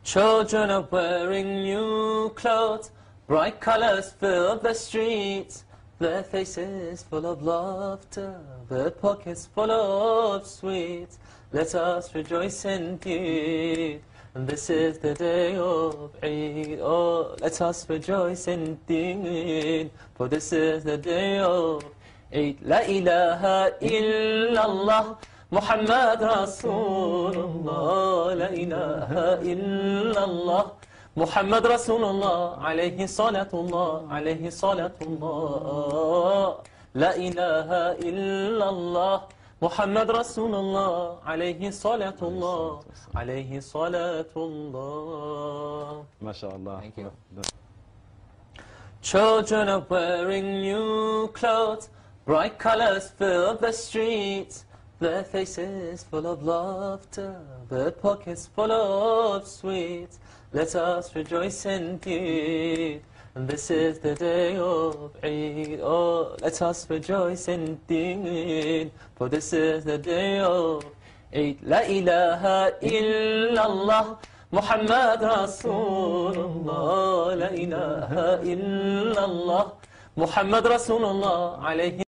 Children are wearing new clothes, bright colors fill the streets, their faces full of laughter, their pockets full of sweets. Let us rejoice indeed, and this is the day of Eid. Oh, let us rejoice indeed, for this is the day of Eid. La ilaha illallah, Muhammad Rasulullah. La ilaha illallah, Muhammad Rasulullah. Alayhi salatullah, alayhi salatullah. La ilaha illallah, Muhammad Rasulullah. Alayhi salatullah, alayhi salatullah. MashaAllah. Thank you. Children are wearing new clothes, bright colors fill the streets, their faces full of laughter, their pockets full of sweets. Let us rejoice indeed, and this is the day of Eid. Oh, let us rejoice indeed, for this is the day of Eid. La ilaha illallah, Muhammad Rasulullah. La ilaha illallah, Muhammad Rasulullah. Alayhi